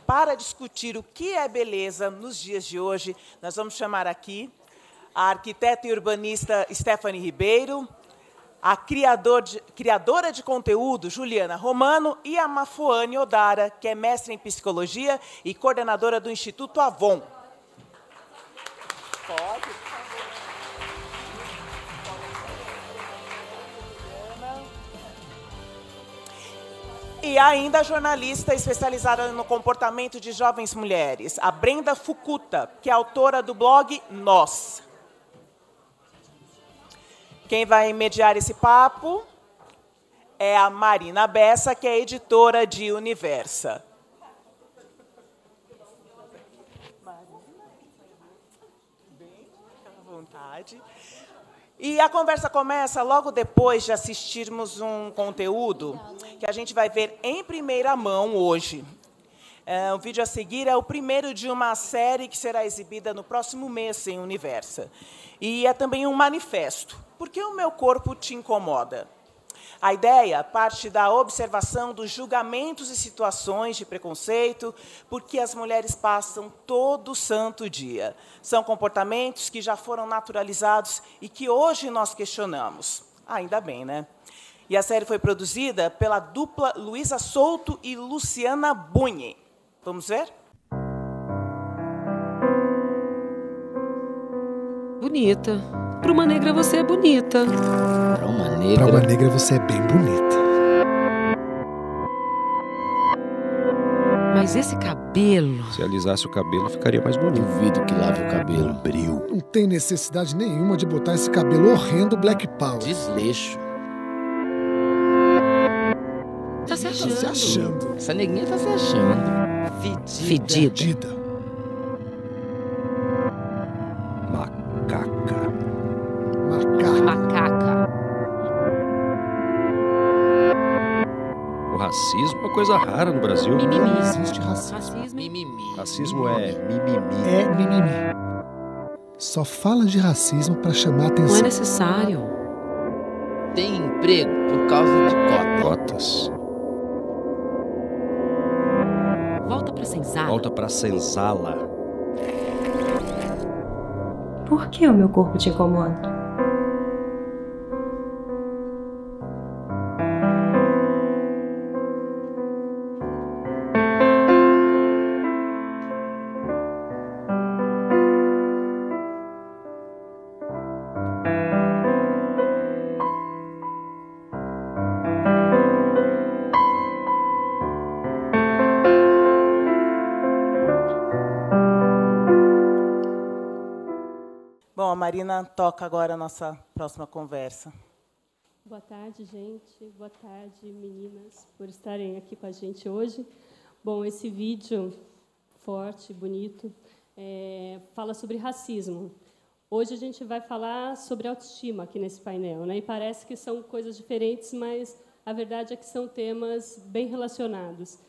para discutir o que é beleza nos dias de hoje, nós vamos chamar aqui a arquiteta e urbanista Stephanie Ribeiro, a criadora de conteúdo Juliana Romano e a Mafuane Odara, que é mestre em psicologia e coordenadora do Instituto Avon. Pode. E ainda a jornalista especializada no comportamento de jovens mulheres, a Brenda Fukuta, que é autora do blog Nós. Quem vai mediar esse papo é a Marina Bessa, que é editora de Universa. Fica à vontade. E a conversa começa logo depois de assistirmos um conteúdo que a gente vai ver em primeira mão hoje. O vídeo a seguir é o primeiro de uma série que será exibida no próximo mês em Universa. E é também um manifesto. Por que o meu corpo te incomoda? A ideia parte da observação dos julgamentos e situações de preconceito por que as mulheres passam todo santo dia. São comportamentos que já foram naturalizados e que hoje nós questionamos. Ainda bem, né? E a série foi produzida pela dupla Luísa Souto e Luciana Bunhe. Vamos ver? Bonita. Para uma negra você é bonita. Para uma negra você é bem bonita. Mas esse cabelo... Se alisasse o cabelo, ficaria mais bonito. Duvido que lave o cabelo. Bril. Não tem necessidade nenhuma de botar esse cabelo horrendo Black Power. Desleixo. Tá se achando. Tá se achando. Essa neguinha tá se achando. Fedida. Macaca. Macaca. O racismo é uma coisa rara no Brasil. Mimimi. Existe racismo. Mimimi. Racismo é mimimi. É mimimi. Só fala de racismo pra chamar Não é atenção. necessário. Tem emprego por causa de cota. Cotas. Volta pra senzala. Volta pra senzala. Por que o meu corpo te incomoda? Bom, a Marina toca agora a nossa próxima conversa. Boa tarde, gente. Boa tarde, meninas, por estarem aqui com a gente hoje. Bom, esse vídeo forte, bonito, fala sobre racismo. Hoje a gente vai falar sobre autoestima aqui nesse painel, né? E parece que são coisas diferentes, mas a verdade é que são temas bem relacionados.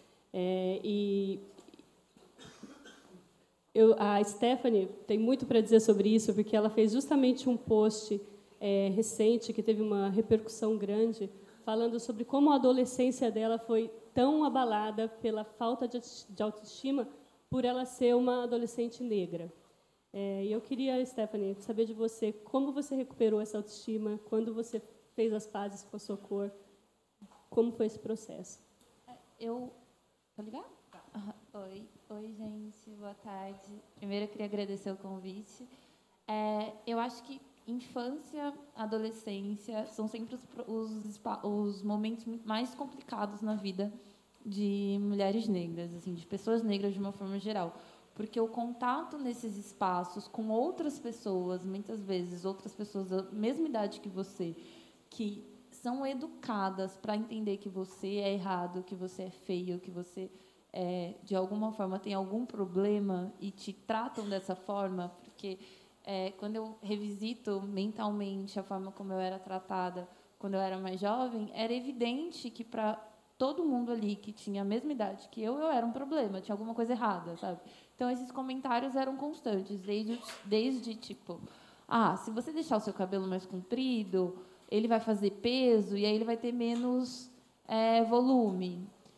A Stephanie tem muito para dizer sobre isso, porque ela fez justamente um post recente, que teve uma repercussão grande, falando sobre como a adolescência dela foi tão abalada pela falta de autoestima por ela ser uma adolescente negra. E eu queria, Stephanie, saber de você, como você recuperou essa autoestima, quando você fez as pazes com a sua cor, como foi esse processo? Tá ligado? Oi, gente, boa tarde. Primeiro, eu queria agradecer o convite. Eu acho que infância, adolescência são sempre os momentos mais complicados na vida de mulheres negras, assim, de pessoas negras de uma forma geral, porque o contato nesses espaços com outras pessoas, muitas vezes outras pessoas da mesma idade que você, que são educadas para entender que você é errado, que você é feio, que você de alguma forma tem algum problema e te tratam dessa forma, porque quando eu revisito mentalmente a forma como eu era tratada quando eu era mais jovem, era evidente que para todo mundo ali que tinha a mesma idade que eu era um problema, tinha alguma coisa errada, sabe? Então, esses comentários eram constantes, desde tipo, se você deixar o seu cabelo mais comprido, ele vai fazer peso e aí ele vai ter menos volume.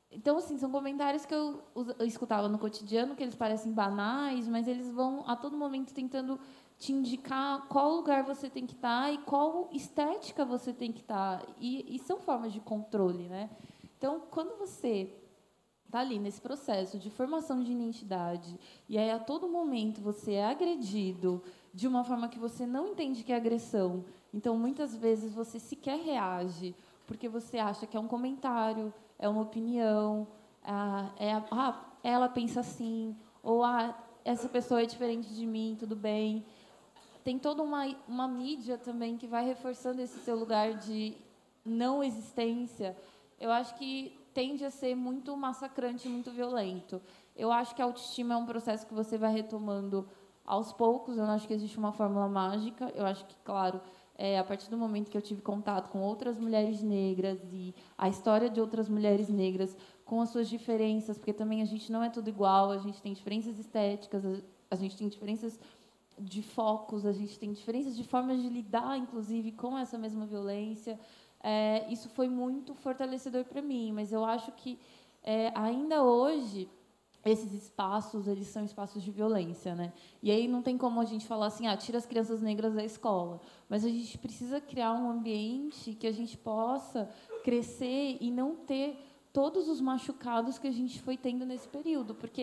Então, assim, são comentários que eu escutava no cotidiano, que eles parecem banais, mas eles vão, a todo momento, tentando te indicar qual lugar você tem que estar e qual estética você tem que estar. E são formas de controle, né? Então, quando você está ali nesse processo de formação de identidade e aí, a todo momento, você é agredido de uma forma que você não entende que é agressão, então, muitas vezes, você sequer reage porque você acha que é um comentário, é uma opinião, ela pensa assim, ou essa pessoa é diferente de mim, tudo bem. Tem toda uma mídia também que vai reforçando esse seu lugar de não existência. Eu acho que tende a ser muito massacrante, muito violento. Eu acho que a autoestima é um processo que você vai retomando aos poucos. Eu não acho que existe uma fórmula mágica. Eu acho que, claro, a partir do momento que eu tive contato com outras mulheres negras e a história de outras mulheres negras com as suas diferenças, porque também a gente não é tudo igual, a gente tem diferenças estéticas, a gente tem diferenças de focos, a gente tem diferenças de formas de lidar, inclusive, com essa mesma violência. Isso foi muito fortalecedor para mim, mas eu acho que, ainda hoje, esses espaços, eles são espaços de violência, né? E aí não tem como a gente falar assim, tira as crianças negras da escola. Mas a gente precisa criar um ambiente que a gente possa crescer e não ter todos os machucados que a gente foi tendo nesse período. Porque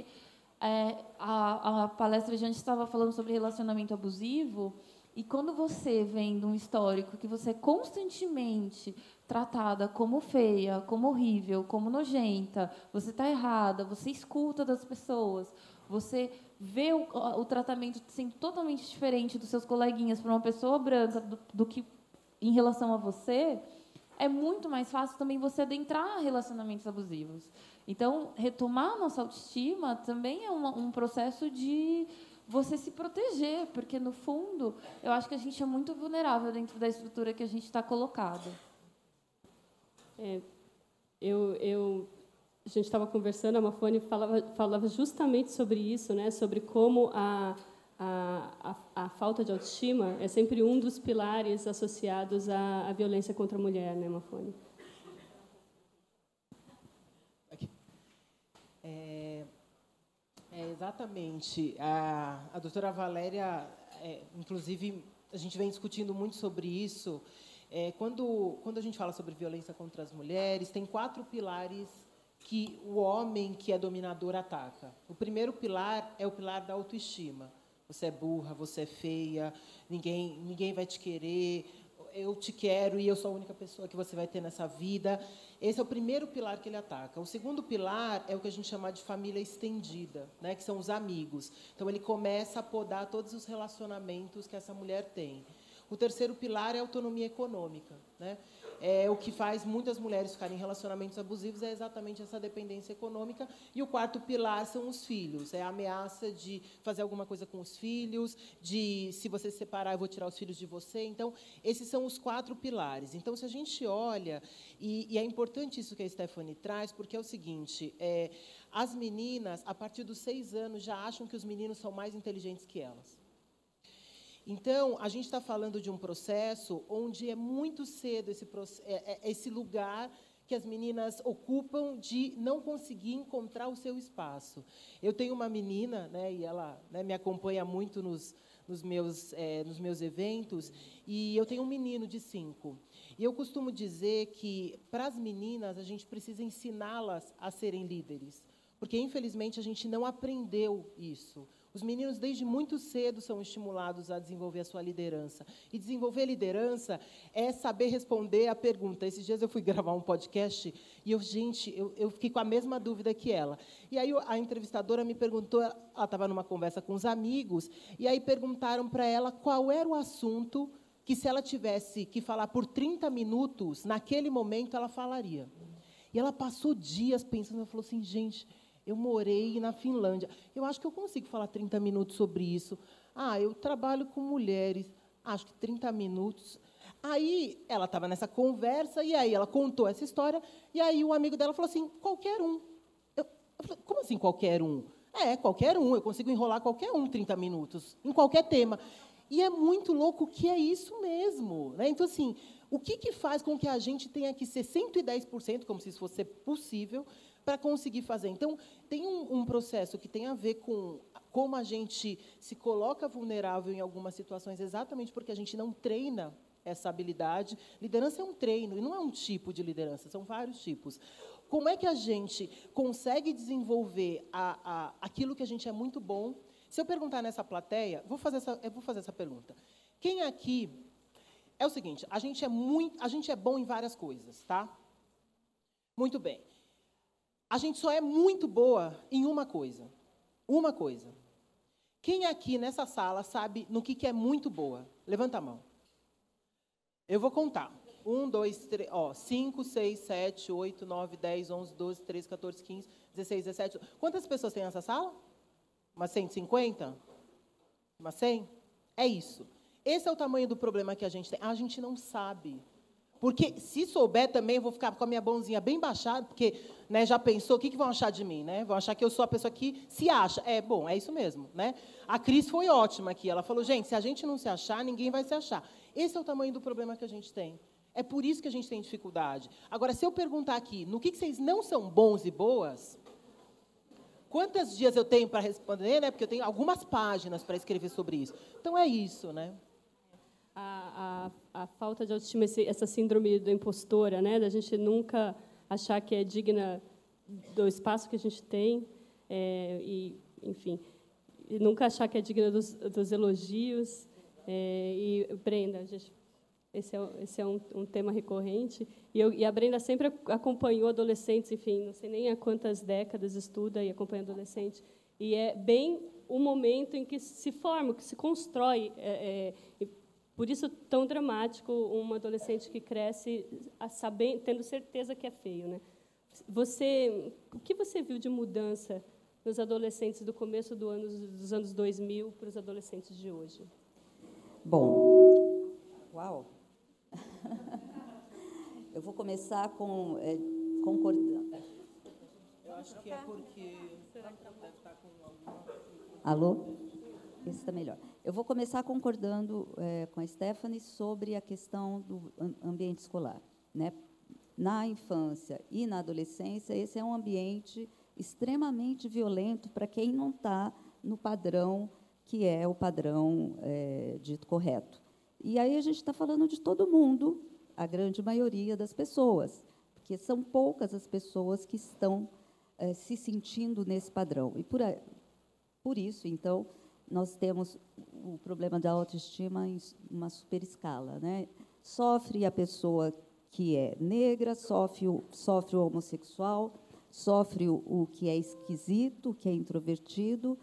a palestra de antes estava falando sobre relacionamento abusivo, e quando você vem de um histórico que você é constantemente tratada como feia, como horrível, como nojenta, você está errada, você escuta das pessoas, você vê o tratamento sendo totalmente diferente dos seus coleguinhas para uma pessoa branca do que em relação a você, é muito mais fácil também você adentrar relacionamentos abusivos. Então, retomar a nossa autoestima também é um processo de você se proteger, porque, no fundo, eu acho que a gente é muito vulnerável dentro da estrutura que a gente está colocado. A gente estava conversando, a Mafone falava justamente sobre isso, né? Sobre como a falta de autoestima é sempre um dos pilares associados à violência contra a mulher, né, Mafone? Exatamente. A doutora Valéria, inclusive, a gente vem discutindo muito sobre isso. Quando a gente fala sobre violência contra as mulheres, tem 4 pilares que o homem que é dominador ataca. O primeiro pilar é o pilar da autoestima. Você é burra, você é feia, ninguém vai te querer, eu te quero e eu sou a única pessoa que você vai ter nessa vida. Esse é o primeiro pilar que ele ataca. O segundo pilar é o que a gente chama de família estendida, né, que são os amigos. Então, ele começa a podar todos os relacionamentos que essa mulher tem. O terceiro pilar é a autonomia econômica, né? O que faz muitas mulheres ficarem em relacionamentos abusivos é exatamente essa dependência econômica. E o quarto pilar são os filhos, é a ameaça de fazer alguma coisa com os filhos, de, se você se separar, eu vou tirar os filhos de você. Então, esses são os 4 pilares. Então, se a gente olha, e é importante isso que a Stephanie traz, porque é o seguinte, as meninas, a partir dos 6 anos, já acham que os meninos são mais inteligentes que elas. Então, a gente está falando de um processo onde é muito cedo esse lugar que as meninas ocupam de não conseguir encontrar o seu espaço. Eu tenho uma menina, né, e ela, né, me acompanha muito nos meus eventos, e eu tenho um menino de 5. E eu costumo dizer que, para as meninas, a gente precisa ensiná-las a serem líderes, porque, infelizmente, a gente não aprendeu isso. Os meninos, desde muito cedo, são estimulados a desenvolver a sua liderança. E desenvolver liderança é saber responder a pergunta. Esses dias eu fui gravar um podcast e eu fiquei com a mesma dúvida que ela. E aí a entrevistadora me perguntou, ela estava numa conversa com os amigos, e aí perguntaram para ela qual era o assunto que, se ela tivesse que falar por 30 minutos, naquele momento ela falaria. E ela passou dias pensando, ela falou assim, gente, eu morei na Finlândia. Eu acho que eu consigo falar 30 minutos sobre isso. Eu trabalho com mulheres. Acho que 30 minutos. Aí, ela estava nessa conversa, e aí ela contou essa história, e aí o amigo dela falou assim, qualquer um. Eu falei, como assim qualquer um? Qualquer um. Eu consigo enrolar qualquer um 30 minutos, em qualquer tema. E é muito louco que é isso mesmo, né? Então, assim, o que faz com que a gente tenha que ser 110%, como se isso fosse possível, para conseguir fazer. Então, tem um processo que tem a ver com como a gente se coloca vulnerável em algumas situações, exatamente porque a gente não treina essa habilidade. Liderança é um treino, e não é um tipo de liderança, são vários tipos. Como é que a gente consegue desenvolver aquilo que a gente é muito bom? Se eu perguntar nessa plateia, eu vou fazer essa pergunta. Quem aqui... É o seguinte, a gente é bom em várias coisas, tá? Muito bem. A gente só é muito boa em uma coisa. Uma coisa. Quem aqui nessa sala sabe no que é muito boa? Levanta a mão. Eu vou contar. 1, 2, 3, 5, 6, 7, 8, 9, 10, 11, 12, 13, 14, 15, 16, 17... Quantas pessoas tem nessa sala? Umas 150? Umas 100? É isso. Esse é o tamanho do problema que a gente tem. A gente não sabe. Porque, se souber também, eu vou ficar com a minha mãozinha bem baixada, porque, né, já pensou, o que vão achar de mim? Né? Vão achar que eu sou a pessoa que se acha. Bom, é isso mesmo. Né? A Cris foi ótima aqui. Ela falou, gente, se a gente não se achar, ninguém vai se achar. Esse é o tamanho do problema que a gente tem. É por isso que a gente tem dificuldade. Agora, se eu perguntar aqui, no que vocês não são bons e boas... Quantos dias eu tenho para responder? Né? Porque eu tenho algumas páginas para escrever sobre isso. Então, é isso, né? A falta de autoestima, essa síndrome da impostora, né, da gente nunca achar que é digna do espaço que a gente tem, enfim, e nunca achar que é digna dos elogios. E, Brenda, esse é um tema recorrente, e a Brenda sempre acompanhou adolescentes, enfim, não sei nem há quantas décadas estuda e acompanha adolescentes, e é bem o momento em que se forma, que se constrói. Por isso, tão dramático um adolescente que cresce tendo certeza que é feio. Né? O que você viu de mudança nos adolescentes do começo dos anos 2000 para os adolescentes de hoje? Bom, uau! Eu vou começar concordando. Eu acho que é porque... Deve estar com alguma... Alô? Esse está melhor. Eu vou começar concordando com a Stephanie sobre a questão do ambiente escolar. Né? Na infância e na adolescência, esse é um ambiente extremamente violento para quem não está no padrão que é o padrão dito correto. E aí a gente está falando de todo mundo, a grande maioria das pessoas, porque são poucas as pessoas que estão se sentindo nesse padrão. E por isso, então, nós temos o problema da autoestima em uma super escala. Né? Sofre a pessoa que é negra, sofre o homossexual, sofre o que é esquisito, o que é introvertido,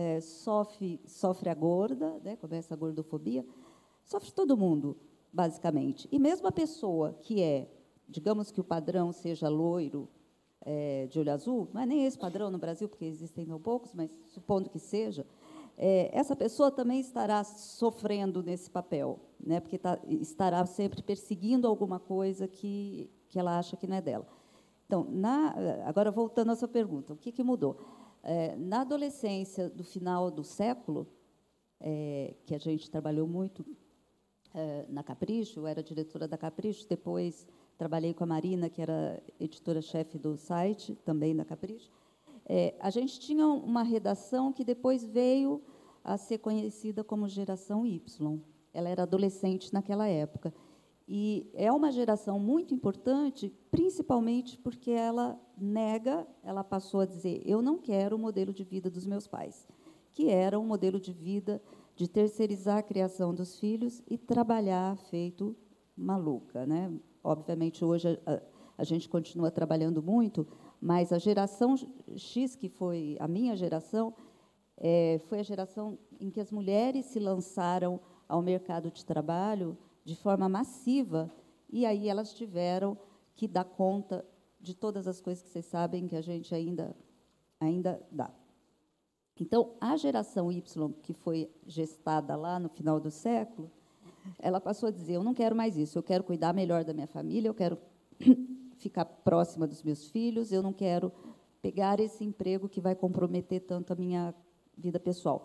sofre a gorda, né? Começa a gordofobia, sofre todo mundo, basicamente. E mesmo a pessoa que digamos que o padrão seja loiro, de olho azul, não é nem esse padrão no Brasil, porque existem tão poucos, mas supondo que seja, essa pessoa também estará sofrendo nesse papel, né? Porque estará sempre perseguindo alguma coisa que ela acha que não é dela. Então, agora, voltando à sua pergunta, o que mudou? Na adolescência do final do século, que a gente trabalhou muito na Capricho, eu era diretora da Capricho, depois trabalhei com a Marina, que era editora-chefe do site, também da Capricho. A gente tinha uma redação que depois veio a ser conhecida como Geração Y. Ela era adolescente naquela época. E é uma geração muito importante, principalmente porque ela passou a dizer, eu não quero o modelo de vida dos meus pais, que era um modelo de vida de terceirizar a criação dos filhos e trabalhar feito maluca. Né? Obviamente, hoje a gente continua trabalhando muito, mas a geração X, que foi a minha geração, foi a geração em que as mulheres se lançaram ao mercado de trabalho de forma massiva, e aí elas tiveram que dar conta de todas as coisas que vocês sabem que a gente ainda dá. Então, a geração Y, que foi gestada lá no final do século, ela passou a dizer, eu não quero mais isso, eu quero cuidar melhor da minha família, eu quero ficar próxima dos meus filhos, eu não quero pegar esse emprego que vai comprometer tanto a minha vida pessoal.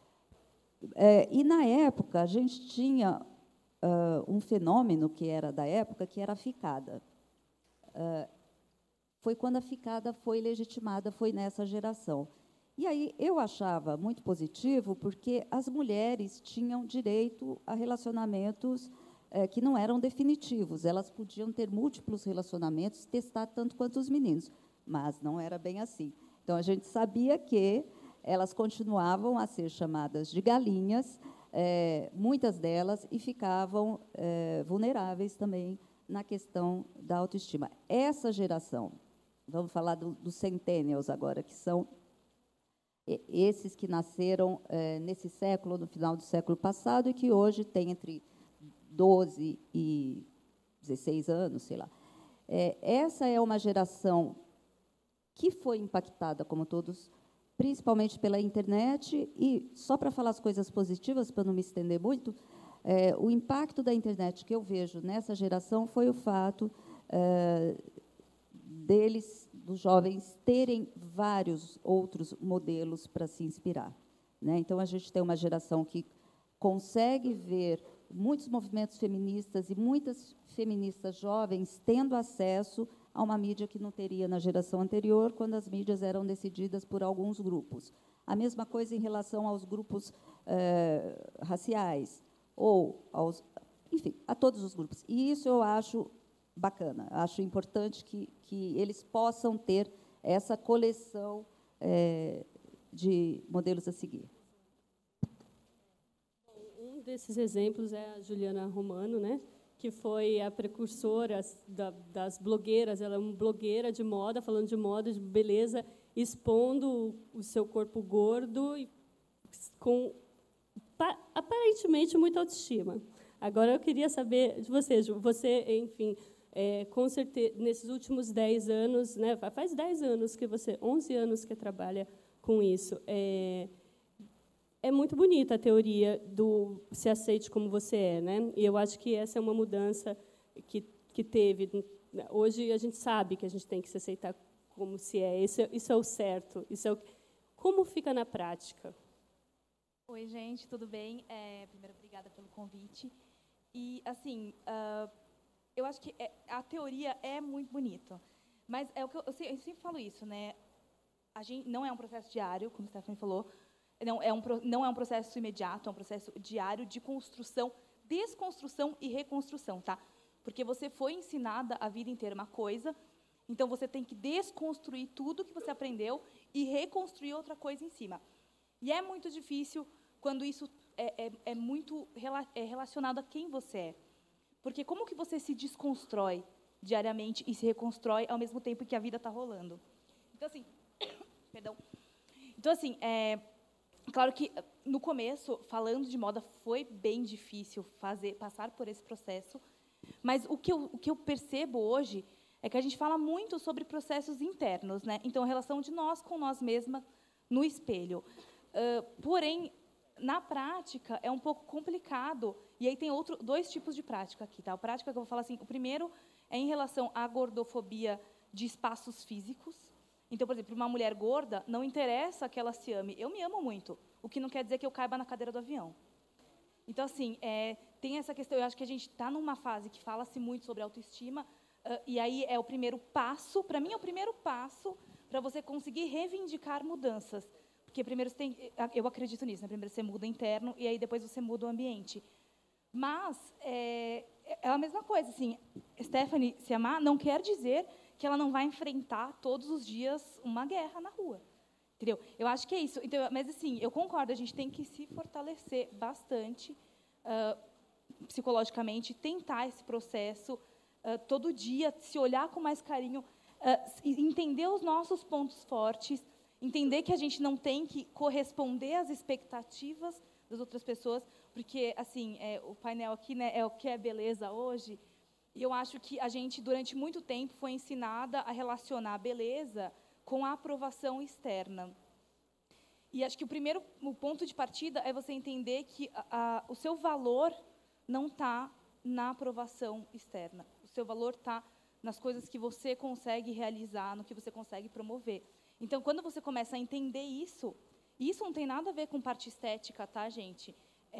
E, na época, a gente tinha um fenômeno que era da época, que era a ficada. foi quando a ficada foi legitimada, foi nessa geração. E aí eu achava muito positivo, porque as mulheres tinham direito a relacionamentos que não eram definitivos. Elas podiam ter múltiplos relacionamentos, testar tanto quanto os meninos, mas não era bem assim. Então, a gente sabia que elas continuavam a ser chamadas de galinhas, muitas delas, e ficavam vulneráveis também na questão da autoestima. Essa geração, vamos falar dos centennials agora, que são esses que nasceram nesse século, no final do século passado, e que hoje têm entre 12 e 16 anos, sei lá. Essa é uma geração que foi impactada, como todos, principalmente pela internet, e, só para falar as coisas positivas, para não me estender muito, o impacto da internet que eu vejo nessa geração foi o fato dos jovens, terem vários outros modelos para se inspirar, né? Então, a gente tem uma geração que consegue ver muitos movimentos feministas e muitas feministas jovens tendo acesso a uma mídia que não teria na geração anterior, quando as mídias eram decididas por alguns grupos. A mesma coisa em relação aos grupos raciais, ou enfim, a todos os grupos. E isso eu acho bacana, acho importante que eles possam ter essa coleção de modelos a seguir. Um desses exemplos é a Juliana Romano, né, que foi a precursora das blogueiras. Ela é uma blogueira de moda, falando de moda, de beleza, expondo o seu corpo gordo e com aparentemente muita autoestima. Agora, eu queria saber de você, Ju. Você, enfim, com certeza, nesses últimos 10 anos, né, faz 10 anos que você, 11 anos que trabalha com isso. É muito bonita a teoria do se aceite como você é, né? E eu acho que essa é uma mudança que teve. Hoje a gente sabe que a gente tem que se aceitar como se é. Isso é o certo. Como fica na prática? Oi, gente, tudo bem? Primeiro, obrigada pelo convite. E, assim, eu acho que a teoria é muito bonita, mas é o que eu sempre falo isso, né? A gente não é um processo diário, como a Stephanie falou. Não é um processo imediato, é um processo diário de construção, desconstrução e reconstrução, tá? Porque você foi ensinada a vida inteira uma coisa, então você tem que desconstruir tudo que você aprendeu e reconstruir outra coisa em cima. E é muito difícil quando isso é muito relacionado a quem você é. Porque como que você se desconstrói diariamente e se reconstrói ao mesmo tempo que a vida está rolando? Então, assim, perdão. Então, assim, claro que, no começo, falando de moda, foi bem difícil passar por esse processo, mas o que eu percebo hoje é que a gente fala muito sobre processos internos, né? Então, a relação de nós com nós mesmas no espelho. Porém, na prática, é um pouco complicado, e aí tem dois tipos de prática aqui, tá? A prática que eu vou falar assim, o primeiro é em relação à gordofobia de espaços físicos. Então, por exemplo, uma mulher gorda, não interessa que ela se ame. Eu me amo muito, o que não quer dizer que eu caiba na cadeira do avião. Então, assim, tem essa questão. Eu acho que a gente está numa fase que fala-se muito sobre autoestima, e aí é o primeiro passo, para mim é o primeiro passo para você conseguir reivindicar mudanças. Porque primeiro eu acredito nisso, né? Primeiro você muda interno, e aí depois você muda o ambiente. Mas é a mesma coisa, assim, Stephanie se amar não quer dizer que ela não vai enfrentar todos os dias uma guerra na rua, entendeu? Eu acho que é isso. Então, mas, assim, eu concordo, a gente tem que se fortalecer bastante psicologicamente, tentar esse processo todo dia, se olhar com mais carinho, entender os nossos pontos fortes, entender que a gente não tem que corresponder às expectativas das outras pessoas, porque, assim, o painel aqui, né, é o que é beleza hoje. E eu acho que a gente, durante muito tempo, foi ensinada a relacionar a beleza com a aprovação externa. E acho que o ponto de partida é você entender que o seu valor não está na aprovação externa. O seu valor está nas coisas que você consegue realizar, no que você consegue promover. Então, quando você começa a entender isso não tem nada a ver com parte estética, tá, gente?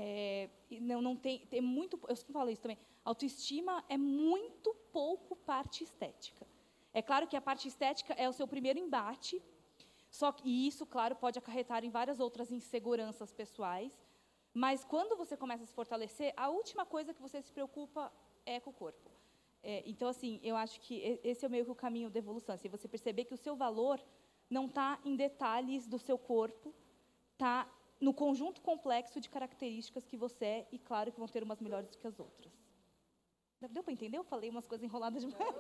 Não tem muito. Eu sempre falo isso também. Autoestima é muito pouco parte estética. É claro que a parte estética é o seu primeiro embate, e isso, claro, pode acarretar em várias outras inseguranças pessoais, mas quando você começa a se fortalecer, a última coisa que você se preocupa é com o corpo. Então, assim, eu acho que esse é meio que o caminho da evolução. Assim, você perceber que o seu valor não está em detalhes do seu corpo, está no conjunto complexo de características que você é, e claro que vão ter umas melhores do que as outras. Deu para entender? Eu falei umas coisas enroladas demais.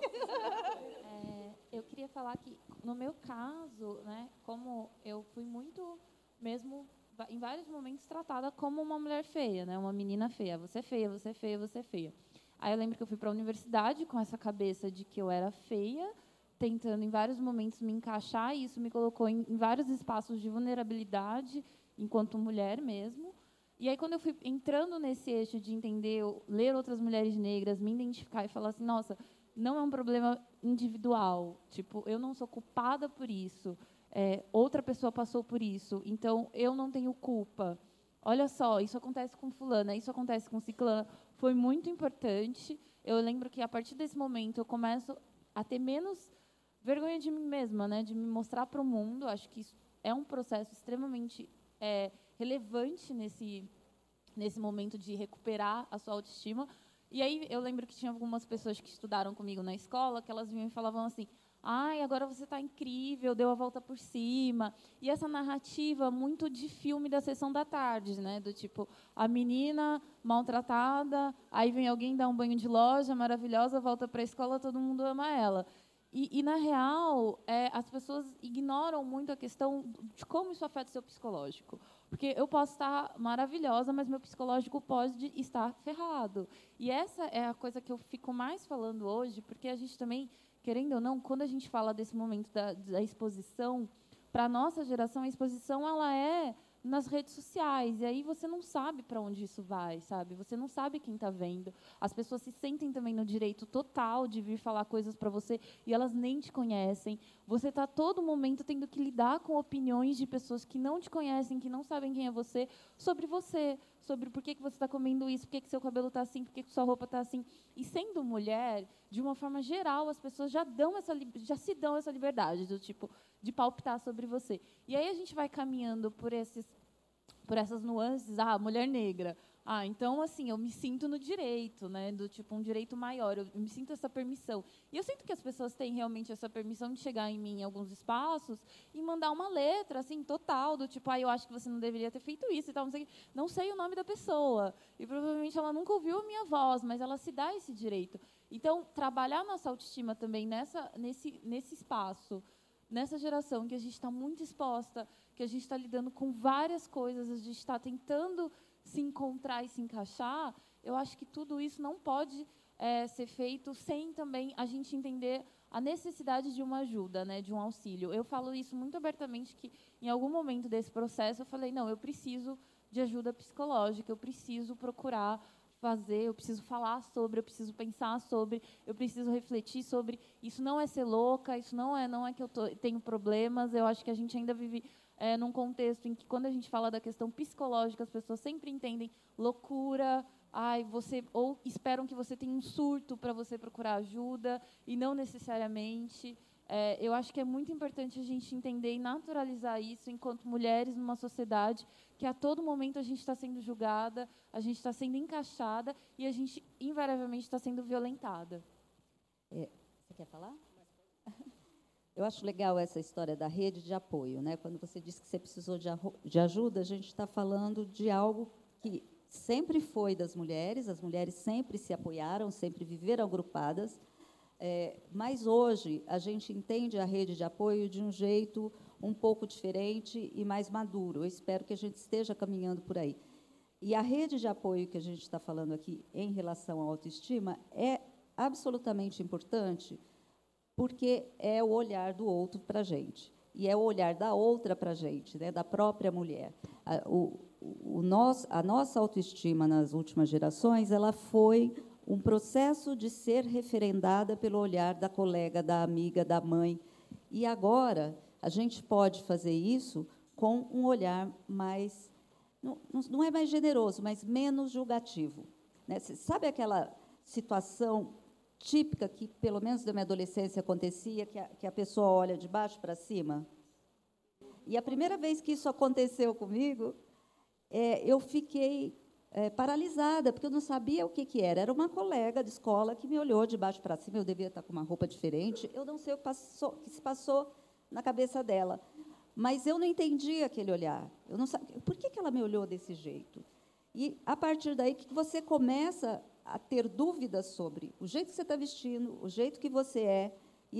Eu queria falar que, no meu caso, né, como eu fui muito, mesmo em vários momentos, tratada como uma mulher feia, né, uma menina feia. Você é feia, você é feia, você é feia. Aí eu lembro que eu fui para a universidade com essa cabeça de que eu era feia, tentando em vários momentos me encaixar, e isso me colocou em vários espaços de vulnerabilidade, enquanto mulher mesmo. E aí, quando eu fui entrando nesse eixo de entender, ler outras mulheres negras, me identificar e falar assim, nossa, não é um problema individual, tipo, eu não sou culpada por isso, outra pessoa passou por isso, então eu não tenho culpa. Olha só, isso acontece com fulana, isso acontece com ciclana. Foi muito importante. Eu lembro que, a partir desse momento, eu começo a ter menos vergonha de mim mesma, né, de me mostrar para o mundo. Acho que isso é um processo extremamente relevante nesse momento de recuperar a sua autoestima. E aí eu lembro que tinha algumas pessoas que estudaram comigo na escola, que elas vinham e falavam assim, ai, agora você está incrível, deu a volta por cima. E essa narrativa muito de filme da sessão da tarde, né, do tipo, a menina maltratada, aí vem alguém dar um banho de loja, maravilhosa, volta para a escola, todo mundo ama ela. E na real, as pessoas ignoram muito a questão de como isso afeta o seu psicológico. Porque eu posso estar maravilhosa, mas meu psicológico pode estar ferrado. E essa é a coisa que eu fico mais falando hoje, porque a gente também, querendo ou não, quando a gente fala desse momento da exposição, para a nossa geração, a exposição ela é nas redes sociais, e aí você não sabe para onde isso vai, sabe? Você não sabe quem está vendo. As pessoas se sentem também no direito total de vir falar coisas para você e elas nem te conhecem. Você está todo momento tendo que lidar com opiniões de pessoas que não te conhecem, que não sabem quem é você, sobre por que você está comendo isso, por que seu cabelo está assim, por que sua roupa está assim. E sendo mulher, de uma forma geral, as pessoas já se dão essa liberdade, do tipo, de palpitar sobre você. E aí a gente vai caminhando por essas nuances, mulher negra. Então, assim, eu me sinto no direito, né, do tipo, um direito maior, eu me sinto essa permissão. E eu sinto que as pessoas têm realmente essa permissão de chegar em mim em alguns espaços e mandar uma letra, assim, total, do tipo, eu acho que você não deveria ter feito isso e tal, não sei o nome da pessoa. E provavelmente ela nunca ouviu a minha voz, mas ela se dá esse direito. Então, trabalhar nossa autoestima também nesse espaço, nessa geração que a gente está muito exposta, que a gente está lidando com várias coisas, a gente está tentando se encontrar e se encaixar, eu acho que tudo isso não pode ser feito sem também a gente entender a necessidade de uma ajuda, né, de um auxílio. Eu falo isso muito abertamente, que em algum momento desse processo eu falei, não, eu preciso de ajuda psicológica, eu preciso procurar fazer, eu preciso falar sobre, eu preciso pensar sobre, eu preciso refletir sobre. Isso não é ser louca, isso não é que eu tenho problemas. Eu acho que a gente ainda vive num contexto em que, quando a gente fala da questão psicológica, as pessoas sempre entendem loucura, ou esperam que você tenha um surto para você procurar ajuda, e não necessariamente. Eu acho que é muito importante a gente entender e naturalizar isso enquanto mulheres numa sociedade que a todo momento a gente está sendo julgada, a gente está sendo encaixada e a gente invariavelmente está sendo violentada. Você quer falar? Eu acho legal essa história da rede de apoio, né? Quando você disse que você precisou de ajuda, a gente está falando de algo que sempre foi das mulheres, as mulheres sempre se apoiaram, sempre viveram agrupadas, mas hoje a gente entende a rede de apoio de um jeito um pouco diferente e mais maduro. Eu espero que a gente esteja caminhando por aí. E a rede de apoio que a gente está falando aqui em relação à autoestima é absolutamente importante, porque é o olhar do outro para a gente, e é o olhar da outra para a gente, né, da própria mulher. A nossa autoestima nas últimas gerações, ela foi um processo de ser referendada pelo olhar da colega, da amiga, da mãe. E agora a gente pode fazer isso com um olhar mais, não é mais generoso, mas menos julgativo, né? Sabe aquela situação típica que, pelo menos na minha adolescência, acontecia, que a pessoa olha de baixo para cima? E a primeira vez que isso aconteceu comigo, eu fiquei paralisada, porque eu não sabia o que era. Era uma colega de escola que me olhou de baixo para cima, eu devia estar com uma roupa diferente, eu não sei o que se passou na cabeça dela, mas eu não entendi aquele olhar. Eu não sabia, por que ela me olhou desse jeito? E, a partir daí, que você começa a ter dúvidas sobre o jeito que você está vestindo, o jeito que você é,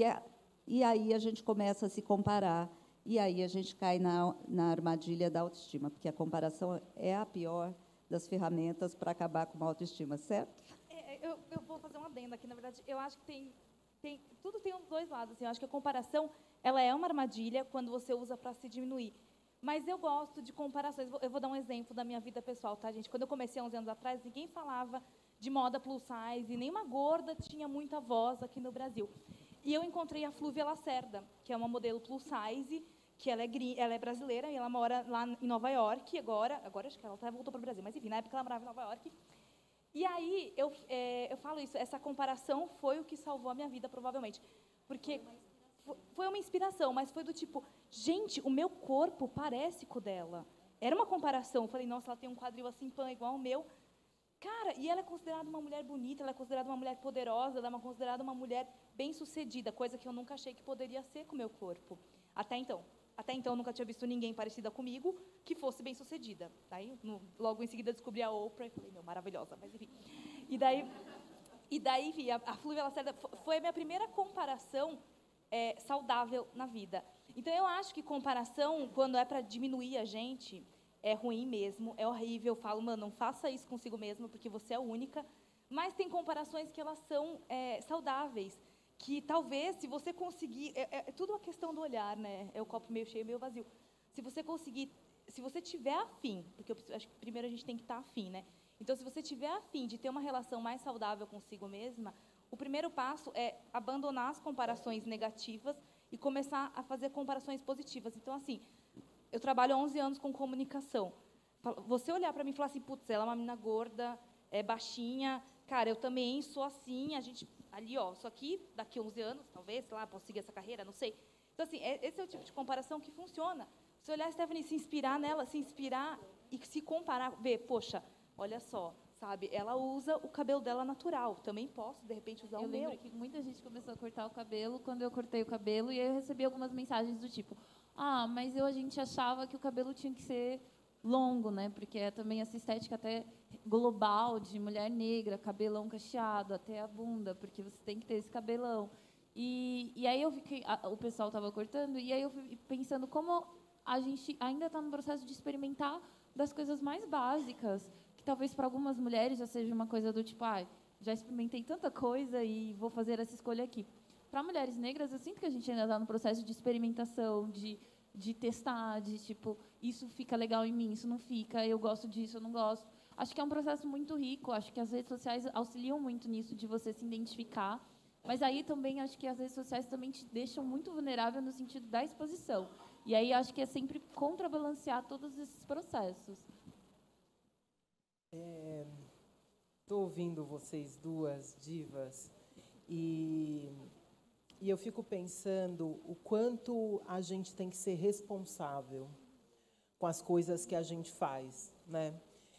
e aí a gente começa a se comparar, e aí a gente cai na armadilha da autoestima, porque a comparação é a pior das ferramentas para acabar com a autoestima, certo? Eu vou fazer uma adenda aqui. Na verdade, eu acho que tudo tem os dois lados. Assim, eu acho que a comparação ela é uma armadilha quando você usa para se diminuir. Mas eu gosto de comparações. Eu vou dar um exemplo da minha vida pessoal, tá, gente? Quando eu comecei há 11 anos atrás, ninguém falava de moda plus size, e nenhuma gorda tinha muita voz aqui no Brasil. E eu encontrei a Flúvia Lacerda, que é uma modelo plus size, que ela é brasileira, e ela mora lá em Nova York, agora acho que ela até voltou para o Brasil, mas, enfim, na época ela morava em Nova York. E aí, eu falo isso, essa comparação foi o que salvou a minha vida, provavelmente. Porque foi uma inspiração, mas foi do tipo, gente, o meu corpo parece com o dela. Era uma comparação. Eu falei, nossa, ela tem um quadril assim, pã, igual ao meu. Cara, e ela é considerada uma mulher bonita, ela é considerada uma mulher poderosa, ela é considerada uma mulher bem-sucedida, coisa que eu nunca achei que poderia ser com o meu corpo. Até então. Até então, eu nunca tinha visto ninguém parecida comigo que fosse bem-sucedida. Daí, logo em seguida, descobri a Oprah e falei, maravilhosa, mas enfim. E daí enfim, a Flúvia Lacerda foi a minha primeira comparação saudável na vida. Então, eu acho que comparação, quando é para diminuir a gente, é ruim mesmo, é horrível. Eu falo, mano, não faça isso consigo mesmo, porque você é única. Mas tem comparações que elas são saudáveis, que talvez, se você conseguir... É tudo uma questão do olhar, né? É o copo meio cheio, meio vazio. Se você conseguir... Se você tiver afim, porque eu acho que primeiro a gente tem que estar afim, né? Então, se você tiver afim de ter uma relação mais saudável consigo mesma, o primeiro passo é abandonar as comparações negativas e começar a fazer comparações positivas. Então, assim, eu trabalho há 11 anos com comunicação. Você olhar para mim e falar assim, putz, ela é uma menina gorda, é baixinha, cara, eu também sou assim, a gente... Ali, ó, só que daqui a 11 anos, talvez, sei lá, posso seguir essa carreira, não sei. Então, assim, esse é o tipo de comparação que funciona. Você olhar a Stephanie, se inspirar nela, se inspirar e se comparar, ver, poxa, olha só, sabe, ela usa o cabelo dela natural, também posso, de repente, usar o meu. Eu lembro que muita gente começou a cortar o cabelo quando eu cortei o cabelo, e aí eu recebi algumas mensagens do tipo, mas a gente achava que o cabelo tinha que ser longo, né? Porque é também essa estética até global de mulher negra, cabelão cacheado até a bunda, porque você tem que ter esse cabelão. E aí eu fiquei, o pessoal estava cortando, e aí eu fui pensando como a gente ainda está no processo de experimentar das coisas mais básicas, que talvez para algumas mulheres já seja uma coisa do tipo, já experimentei tanta coisa e vou fazer essa escolha aqui. Para mulheres negras, eu sinto que a gente ainda está no processo de experimentação, de testar, de tipo, isso fica legal em mim, isso não fica, eu gosto disso, eu não gosto. Acho que é um processo muito rico, acho que as redes sociais auxiliam muito nisso, de você se identificar, mas aí também acho que as redes sociais também te deixam muito vulnerável no sentido da exposição. E aí acho que é sempre contrabalancear todos esses processos. Estou ouvindo vocês duas divas e eu fico pensando o quanto a gente tem que ser responsável com as coisas que a gente faz, né?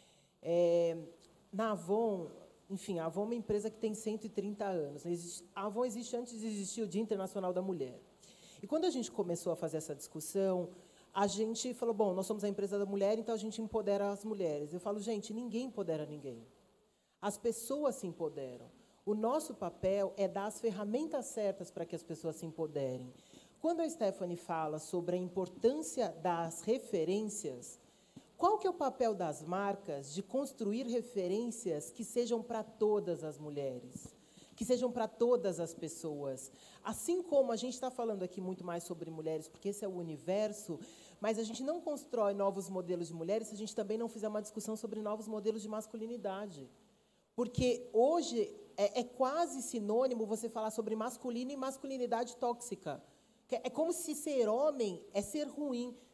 Na Avon, enfim, a Avon é uma empresa que tem 130 anos. A Avon existe antes de existir o Dia Internacional da Mulher. E quando a gente começou a fazer essa discussão, a gente falou, bom, nós somos a empresa da mulher, então a gente empodera as mulheres. Eu falo, gente, ninguém empodera ninguém. As pessoas se empoderam. O nosso papel é dar as ferramentas certas para que as pessoas se empoderem. Quando a Stephanie fala sobre a importância das referências, qual que é o papel das marcas de construir referências que sejam para todas as mulheres, que sejam para todas as pessoas? Assim como a gente está falando aqui muito mais sobre mulheres, porque esse é o universo, mas a gente não constrói novos modelos de mulheres se a gente também não fizer uma discussão sobre novos modelos de masculinidade. Porque hoje é quase sinônimo você falar sobre masculino e masculinidade tóxica. É como se ser homem é ser ruim.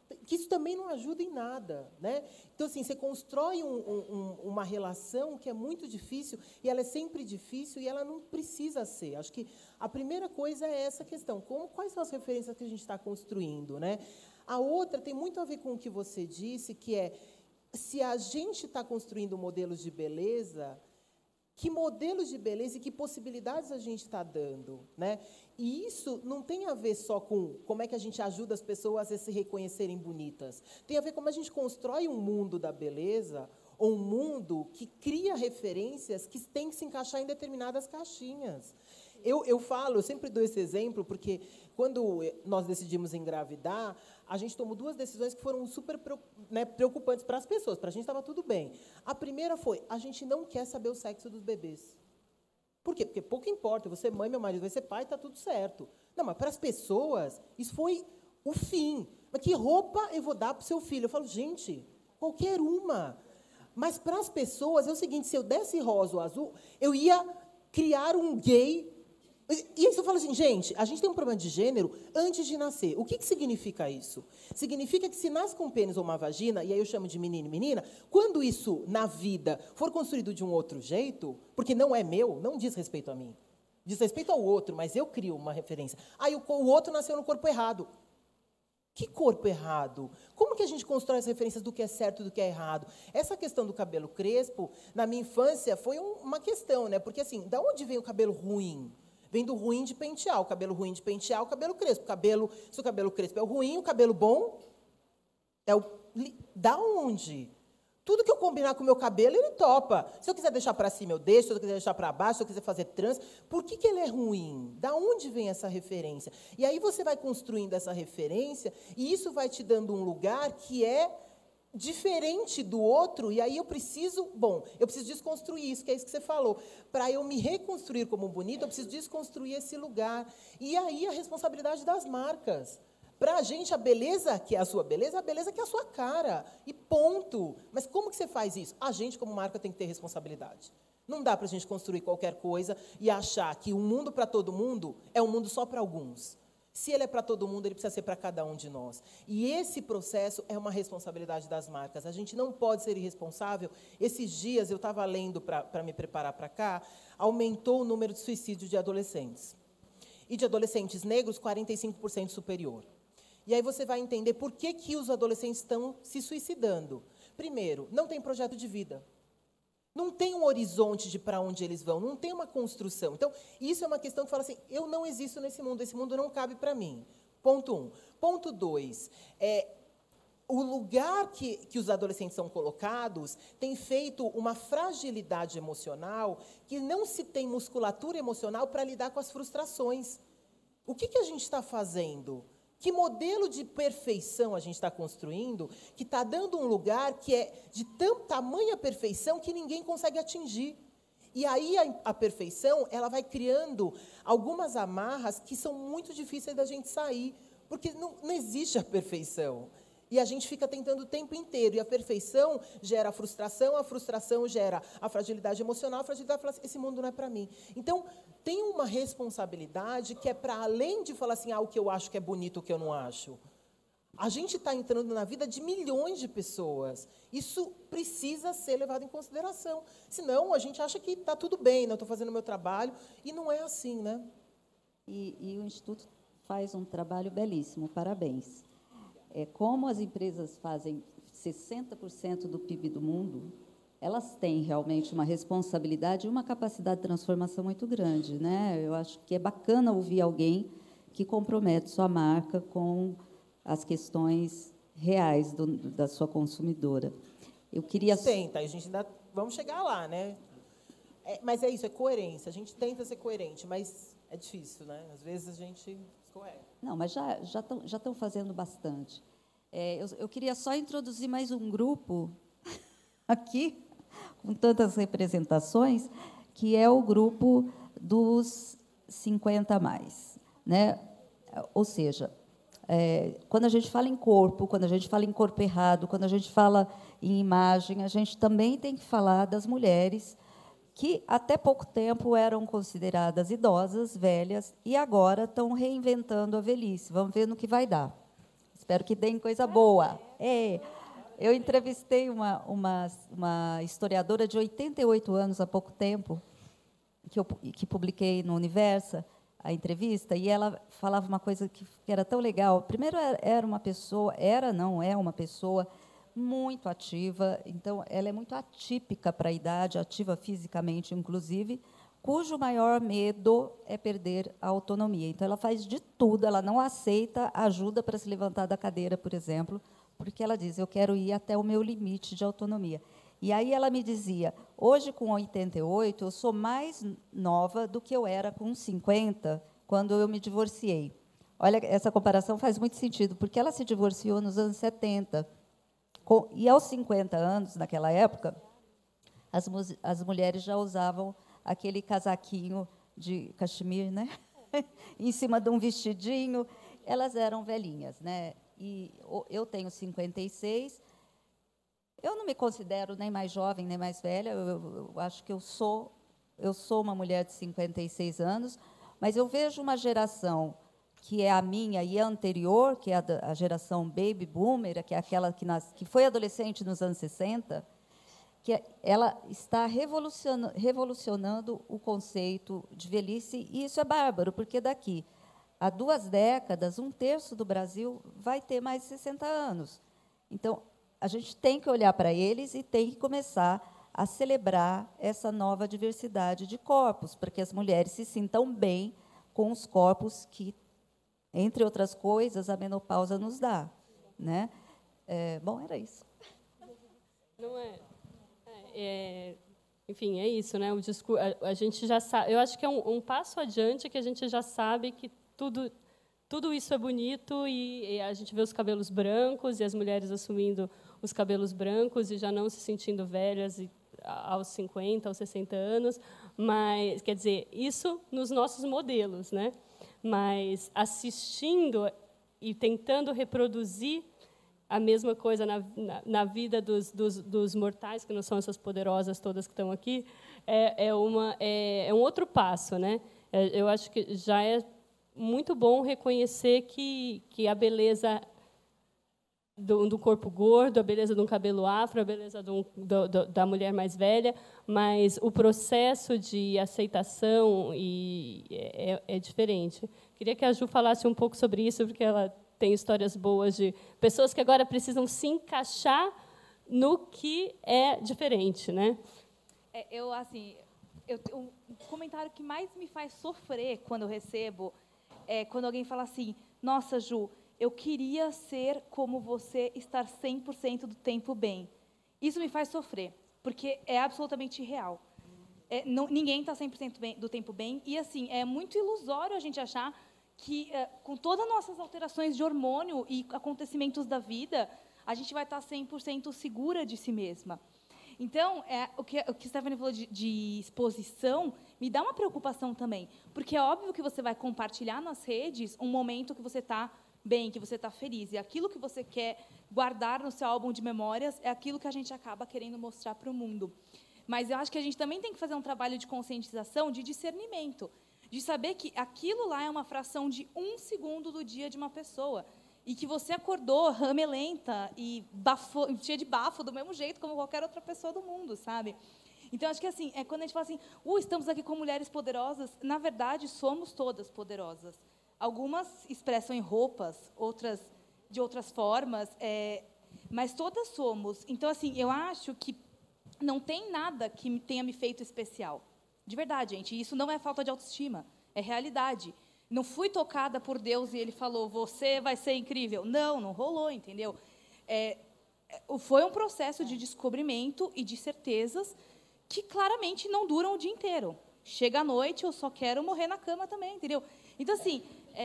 que isso também não ajuda em nada, né? Então, assim, você constrói uma relação que é muito difícil, e ela é sempre difícil, e ela não precisa ser. Acho que a primeira coisa é essa questão, quais são as referências que a gente está construindo, né? A outra tem muito a ver com o que você disse, que é, se a gente está construindo modelos de beleza, que modelos de beleza e que possibilidades a gente está dando, né? E isso não tem a ver só com como é que a gente ajuda as pessoas a se reconhecerem bonitas. Tem a ver como a gente constrói um mundo da beleza, ou um mundo que cria referências que têm que se encaixar em determinadas caixinhas. Eu sempre dou esse exemplo, porque quando nós decidimos engravidar, a gente tomou 2 decisões que foram super, né, preocupantes para as pessoas. Para a gente estava tudo bem. A primeira foi, a gente não quer saber o sexo dos bebês. Por quê? Porque pouco importa, você é mãe, meu marido vai ser pai, está tudo certo. Não, mas para as pessoas, isso foi o fim. Mas que roupa eu vou dar para o seu filho? Eu falo, gente, qualquer uma. Mas para as pessoas é o seguinte, se eu desse rosa ou azul, eu ia criar um gay. E aí eu falo assim, gente, a gente tem um problema de gênero antes de nascer. O que significa isso? Significa que se nasce com um pênis ou uma vagina, e aí eu chamo de menino e menina, quando isso, na vida, for construído de um outro jeito, porque não é meu, não diz respeito a mim, diz respeito ao outro, mas eu crio uma referência. Aí o outro nasceu no corpo errado. Que corpo errado? Como que a gente constrói as referências do que é certo e do que é errado? Essa questão do cabelo crespo, na minha infância, foi uma questão, né? Porque, assim, da onde vem o cabelo ruim? Vem do ruim de pentear, o cabelo ruim de pentear, o cabelo crespo. Se o cabelo crespo é o ruim, o cabelo bom é o... Da onde? Tudo que eu combinar com o meu cabelo, ele topa. Se eu quiser deixar para cima, eu deixo. Se eu quiser deixar para baixo, se eu quiser fazer trans. Por que ele é ruim? Da onde vem essa referência? E aí você vai construindo essa referência, e isso vai te dando um lugar que é diferente do outro, e aí eu preciso desconstruir isso, que é isso que você falou. Para eu me reconstruir como bonito, eu preciso desconstruir esse lugar. E aí a responsabilidade das marcas. Para a gente, a beleza que é a sua beleza, a beleza que é a sua cara. E ponto. Mas como que você faz isso? A gente, como marca, tem que ter responsabilidade. Não dá para a gente construir qualquer coisa e achar que um mundo para todo mundo é um mundo só para alguns. Se ele é para todo mundo, ele precisa ser para cada um de nós. E esse processo é uma responsabilidade das marcas. A gente não pode ser irresponsável. Esses dias, eu estava lendo para me preparar para cá, aumentou o número de suicídios de adolescentes. E de adolescentes negros, 45% superior. E aí você vai entender por que os adolescentes estão se suicidando. Primeiro, não tem projeto de vida. Não tem um horizonte de para onde eles vão, não tem uma construção. Então, isso é uma questão que fala assim, eu não existo nesse mundo, esse mundo não cabe para mim. Ponto 1. Ponto 2, o lugar que os adolescentes são colocados tem feito uma fragilidade emocional que não se tem musculatura emocional para lidar com as frustrações. O que a gente está fazendo? Que modelo de perfeição a gente está construindo que está dando um lugar que é de tamanha perfeição que ninguém consegue atingir. E aí a perfeição ela vai criando algumas amarras que são muito difíceis da gente sair, porque não existe a perfeição. E a gente fica tentando o tempo inteiro. E a perfeição gera a frustração gera a fragilidade emocional, a fragilidade fala assim, esse mundo não é para mim. Então, tem uma responsabilidade que é para além de falar assim, o que eu acho que é bonito, o que eu não acho. A gente está entrando na vida de milhões de pessoas. Isso precisa ser levado em consideração. Senão, a gente acha que está tudo bem, eu estou fazendo o meu trabalho, e não é assim, né? E o Instituto faz um trabalho belíssimo, parabéns. Como as empresas fazem 60% do PIB do mundo, elas têm realmente uma responsabilidade e uma capacidade de transformação muito grande, né? Eu acho que é bacana ouvir alguém que compromete sua marca com as questões reais da sua consumidora. Eu queria... Tenta, a gente ainda... Vamos chegar lá, né? Mas é isso, é coerência. A gente tenta ser coerente, mas é difícil, né? Às vezes a gente... Não, mas já estão fazendo bastante. Eu queria só introduzir mais um grupo aqui, com tantas representações, que é o grupo dos 50+. Né? Ou seja, quando a gente fala em corpo, quando a gente fala em corpo errado, quando a gente fala em imagem, a gente também tem que falar das mulheres que até pouco tempo eram consideradas idosas, velhas, e agora estão reinventando a velhice. Vamos ver no que vai dar. espero que deem coisa boa. Eu entrevistei uma historiadora de 88 anos há pouco tempo, que publiquei no Universa, a entrevista, e ela falava uma coisa que era tão legal. Primeiro, era uma pessoa, é uma pessoa muito ativa, então ela é muito atípica para a idade, ativa fisicamente, inclusive, cujo maior medo é perder a autonomia. Então, ela faz de tudo, ela não aceita ajuda para se levantar da cadeira, por exemplo, porque ela diz, eu quero ir até o meu limite de autonomia. E aí ela me dizia, hoje, com 88, eu sou mais nova do que eu era com 50, quando eu me divorciei. Olha, essa comparação faz muito sentido, porque ela se divorciou nos anos 70. E, aos 50 anos, naquela época, as mulheres já usavam aquele casaquinho de cachemir, né? Em cima de um vestidinho. Elas eram velhinhas, né? E eu tenho 56. Eu não me considero nem mais jovem, nem mais velha. Eu acho que eu sou uma mulher de 56 anos, mas eu vejo uma geração que é a minha e a anterior, que é a geração baby boomer, que é aquela que foi adolescente nos anos 60, que ela está revolucionando o conceito de velhice, e isso é bárbaro, porque daqui a 2 décadas, 1/3 do Brasil vai ter mais de 60 anos. Então, a gente tem que olhar para eles e tem que começar a celebrar essa nova diversidade de corpos, para que as mulheres se sintam bem com os corpos que, entre outras coisas, a menopausa nos dá, né? Bom, era isso. Não enfim, é isso, né? O discurso, a gente já sabe. Eu acho que é um passo adiante, que a gente já sabe que tudo isso é bonito, e a gente vê os cabelos brancos e as mulheres assumindo os cabelos brancos e já não se sentindo velhas aos 50, aos 60 anos, mas, quer dizer, isso nos nossos modelos, né? Mas assistindo e tentando reproduzir a mesma coisa na vida dos mortais, que não são essas poderosas todas que estão aqui, é um outro passo, né? Eu acho que já é muito bom reconhecer que a beleza do corpo gordo, a beleza de um cabelo afro, a beleza da mulher mais velha, mas o processo de aceitação é diferente. Queria que a Ju falasse um pouco sobre isso, porque ela tem histórias boas de pessoas que agora precisam se encaixar no que é diferente, né? O comentário que mais me faz sofrer quando eu recebo é quando alguém fala assim, nossa, Ju, eu queria ser como você, estar 100% do tempo bem. Isso me faz sofrer, porque é absolutamente irreal. Ninguém está 100% do tempo bem, e assim, é muito ilusório a gente achar que, com todas as nossas alterações de hormônio e acontecimentos da vida, a gente vai estar 100% segura de si mesma. Então, o que a Stephanie falou de exposição me dá uma preocupação também, porque é óbvio que você vai compartilhar nas redes um momento que você está bem, que você está feliz, e aquilo que você quer guardar no seu álbum de memórias é aquilo que a gente acaba querendo mostrar para o mundo. Mas eu acho que a gente também tem que fazer um trabalho de conscientização, de discernimento, de saber que aquilo lá é uma fração de 1 segundo do dia de uma pessoa, e que você acordou ramelenta e cheia de bafo, do mesmo jeito como qualquer outra pessoa do mundo, sabe? Então, acho que assim, quando a gente fala assim, estamos aqui com mulheres poderosas, na verdade, somos todas poderosas. Algumas expressam em roupas, outras de outras formas, mas todas somos. Então, assim, eu acho que não tem nada que tenha me feito especial. De verdade, gente, isso não é falta de autoestima, é realidade. Não fui tocada por Deus e Ele falou, você vai ser incrível. Não rolou, entendeu? Foi um processo de descobrimento e de certezas que claramente não duram o dia inteiro. Chega à noite, eu só quero morrer na cama também, entendeu? Então, assim,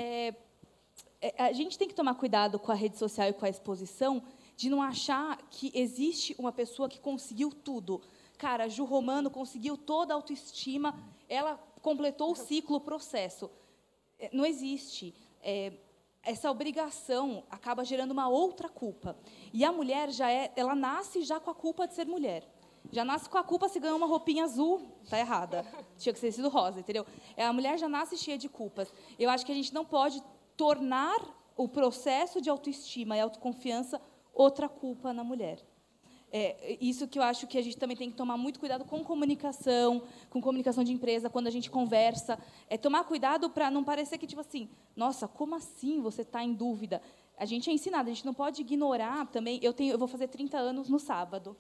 a gente tem que tomar cuidado com a rede social e com a exposição, de não achar que existe uma pessoa que conseguiu tudo. Cara, a Ju Romano conseguiu toda a autoestima, ela completou o ciclo, o processo. Não existe. Essa obrigação acaba gerando uma outra culpa. E a mulher ela nasce já com a culpa de ser mulher. Já nasce com a culpa se ganhou uma roupinha azul, está errada. Tinha que ter sido rosa, entendeu? A mulher já nasce cheia de culpas. Eu acho que a gente não pode tornar o processo de autoestima e autoconfiança, outra culpa na mulher. Isso que eu acho que a gente também tem que tomar muito cuidado com comunicação de empresa, quando a gente conversa. Tomar cuidado para não parecer que, tipo assim, nossa, como assim você está em dúvida? A gente é ensinado, a gente não pode ignorar também. Eu vou fazer 30 anos no sábado.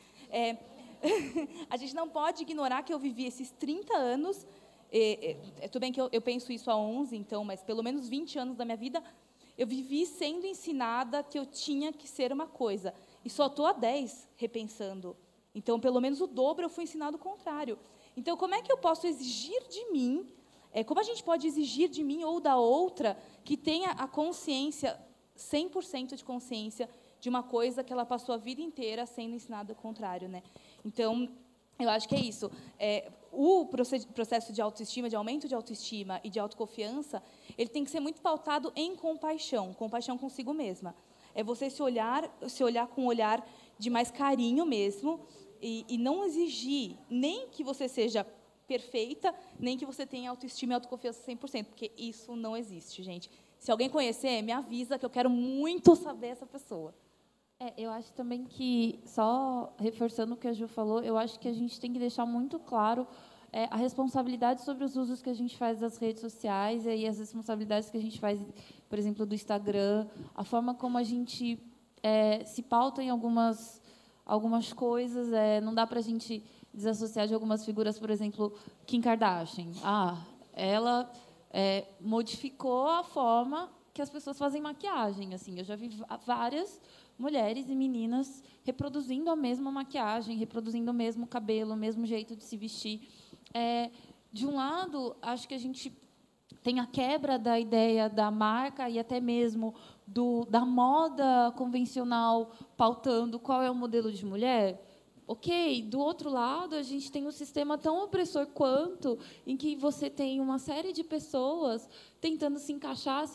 A gente não pode ignorar que eu vivi esses 30 anos. Tudo bem que eu penso isso há 11, então, mas pelo menos 20 anos da minha vida, eu vivi sendo ensinada que eu tinha que ser uma coisa. E só estou há 10 repensando. Então, pelo menos o dobro eu fui ensinado o contrário. Então, como é que eu posso exigir de mim, como a gente pode exigir de mim ou da outra que tenha a consciência, 100% de consciência, de uma coisa que ela passou a vida inteira sendo ensinada o contrário, né? Então, eu acho que é isso. O processo de autoestima, de aumento de autoestima e de autoconfiança, ele tem que ser muito pautado em compaixão consigo mesma. É você se olhar com um olhar de mais carinho mesmo e não exigir nem que você seja perfeita, nem que você tenha autoestima e autoconfiança 100%, porque isso não existe, gente. Se alguém conhecer, me avisa que eu quero muito saber essa pessoa. Eu acho também que, só reforçando o que a Ju falou, eu acho que a gente tem que deixar muito claro a responsabilidade sobre os usos que a gente faz das redes sociais e as responsabilidades que a gente faz, por exemplo, do Instagram, a forma como a gente se pauta em algumas coisas. Não dá para a gente desassociar de algumas figuras, por exemplo, Kim Kardashian. Ela modificou a forma que as pessoas fazem maquiagem. Assim, eu já vi várias mulheres e meninas reproduzindo a mesma maquiagem, reproduzindo o mesmo cabelo, o mesmo jeito de se vestir. De um lado, acho que a gente tem a quebra da ideia da marca e até mesmo da moda convencional pautando qual é o modelo de mulher. Ok, do outro lado, a gente tem um sistema tão opressor quanto, em que você tem uma série de pessoas tentando se encaixar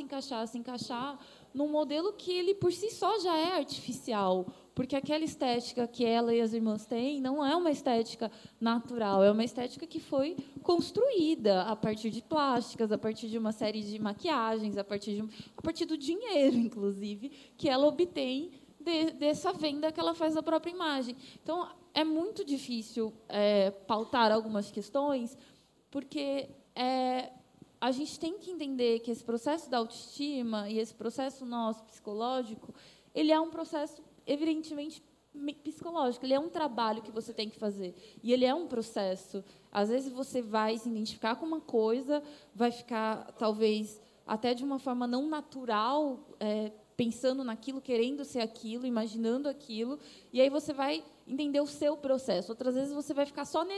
num modelo que ele, por si só, já é artificial, porque aquela estética que ela e as irmãs têm não é uma estética natural, é uma estética que foi construída a partir de plásticas, a partir de uma série de maquiagens, a partir do dinheiro, inclusive, que ela obtém dessa venda que ela faz da própria imagem. Então, é muito difícil pautar algumas questões, porque a gente tem que entender que esse processo da autoestima e esse processo nosso psicológico, ele é um processo, evidentemente, psicológico. Ele é um trabalho que você tem que fazer. E ele é um processo. Às vezes, você vai se identificar com uma coisa, vai ficar, talvez, até de uma forma não natural, pensando naquilo, querendo ser aquilo, imaginando aquilo, e aí você vai entender o seu processo. Outras vezes você vai ficar só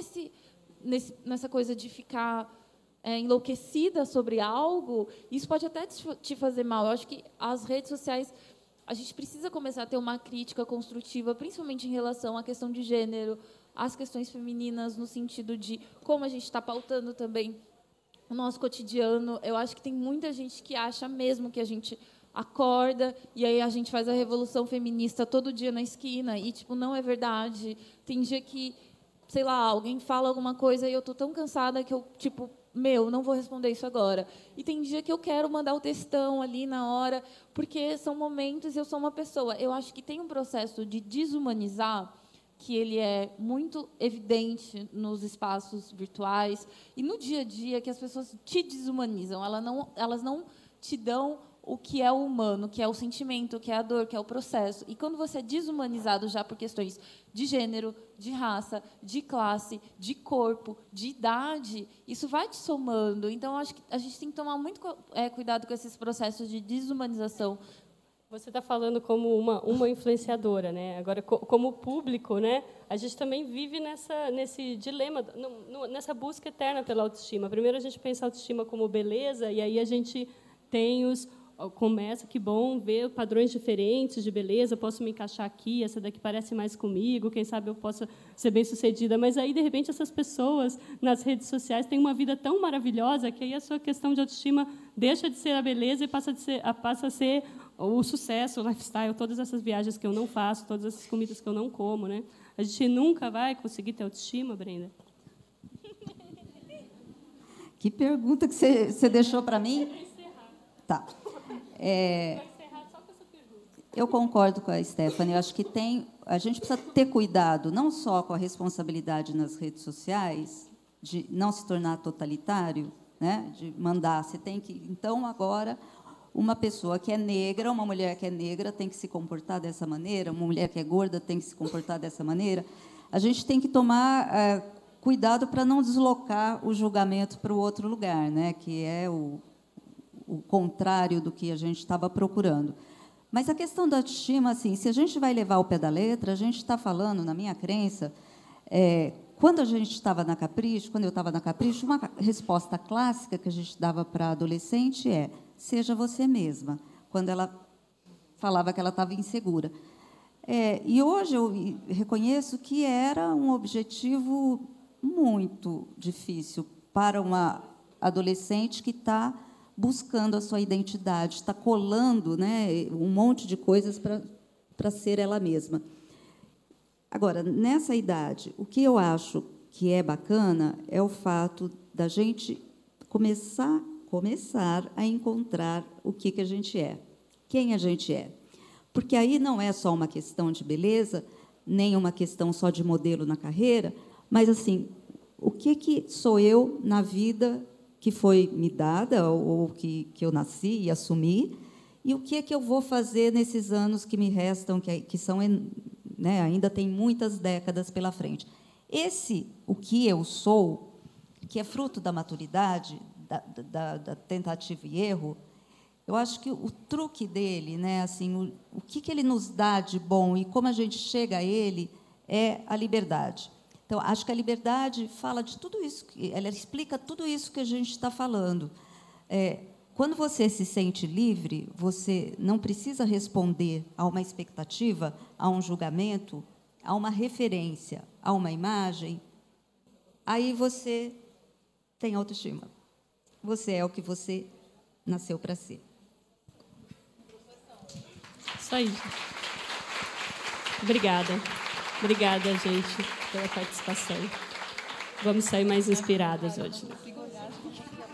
nessa coisa de ficar enlouquecida sobre algo. Isso pode até te fazer mal. Eu acho que as redes sociais, a gente precisa começar a ter uma crítica construtiva, principalmente em relação à questão de gênero, às questões femininas, no sentido de como a gente está pautando também o nosso cotidiano. Eu acho que tem muita gente que acha mesmo que a gente acorda e aí a gente faz a revolução feminista todo dia na esquina e, tipo, não é verdade. Tem dia que, sei lá, alguém fala alguma coisa e eu estou tão cansada que eu, tipo, não vou responder isso agora. E tem dia que eu quero mandar o textão ali na hora, porque são momentos e eu sou uma pessoa. Eu acho que tem um processo de desumanizar que ele é muito evidente nos espaços virtuais e no dia a dia, que as pessoas te desumanizam. Elas não te dão o que é o humano, que é o sentimento, que é a dor, que é o processo. E quando você é desumanizado já por questões de gênero, de raça, de classe, de corpo, de idade, isso vai te somando. Então, acho que a gente tem que tomar muito cuidado com esses processos de desumanização. Você está falando como uma influenciadora, né? Agora, como público, né? A gente também vive nesse dilema, nessa busca eterna pela autoestima. Primeiro, a gente pensa a autoestima como beleza, e aí a gente tem começa, que bom, ver padrões diferentes de beleza, posso me encaixar aqui, essa daqui parece mais comigo, quem sabe eu possa ser bem-sucedida. Mas aí, de repente, essas pessoas nas redes sociais têm uma vida tão maravilhosa que aí a sua questão de autoestima deixa de ser a beleza e passa a ser o sucesso, o lifestyle, todas essas viagens que eu não faço, todas essas comidas que eu não como, né? A gente nunca vai conseguir ter autoestima, Brenda? Que pergunta que você deixou para mim? Tá. Eu concordo com a Stephanie. Eu acho que a gente precisa ter cuidado não só com a responsabilidade nas redes sociais, de não se tornar totalitário, né? De mandar. Você tem que. Então, agora, uma pessoa que é negra, uma mulher que é negra, tem que se comportar dessa maneira, uma mulher que é gorda tem que se comportar dessa maneira. A gente tem que tomar cuidado para não deslocar o julgamento para o outro lugar, né? Que é o contrário do que a gente estava procurando. Mas a questão da autoestima, assim, se a gente vai levar ao pé da letra, a gente está falando, na minha crença, quando a gente estava na Capricho, quando eu estava na Capricho, uma resposta clássica que a gente dava para a adolescente é: seja você mesma, quando ela falava que ela estava insegura. E hoje eu reconheço que era um objetivo muito difícil para uma adolescente que está buscando a sua identidade, está colando, né, um monte de coisas para ser ela mesma. Agora, nessa idade, o que eu acho que é bacana é o fato da gente começar a encontrar o que a gente é, quem a gente é. Porque aí não é só uma questão de beleza, nem uma questão só de modelo na carreira, mas, assim, o que sou eu na vida que foi me dada, ou que eu nasci e assumi, e o que eu vou fazer nesses anos que me restam, que são, né, ainda tem muitas décadas pela frente. O que eu sou, que é fruto da maturidade, da tentativa e erro, eu acho que o truque dele, né, assim, o que ele nos dá de bom e como a gente chega a ele é a liberdade. Então, acho que a liberdade fala de tudo isso, ela explica tudo isso que a gente está falando. Quando você se sente livre, você não precisa responder a uma expectativa, a um julgamento, a uma referência, a uma imagem. Aí você tem autoestima. Você é o que você nasceu para ser. Isso aí. Obrigada. Obrigada, gente, pela participação. Vamos sair mais inspiradas hoje.